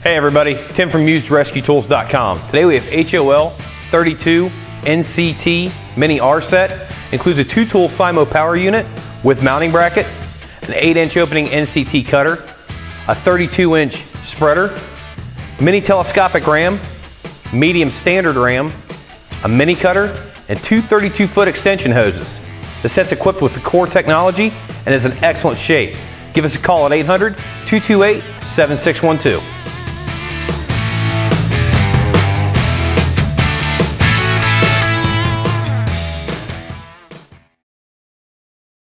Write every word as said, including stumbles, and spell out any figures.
Hey everybody, Tim from used rescue tools dot com. Today we have H O L thirty-two N C T MiniR set. Includes a two tool S I M O power unit with mounting bracket, an eight inch opening N C T cutter, a thirty-two inch spreader, mini telescopic ram, medium standard ram, a mini cutter, and two thirty-two foot extension hoses. The set's equipped with the core technology and is in excellent shape. Give us a call at eight hundred, two two eight, seven six one two.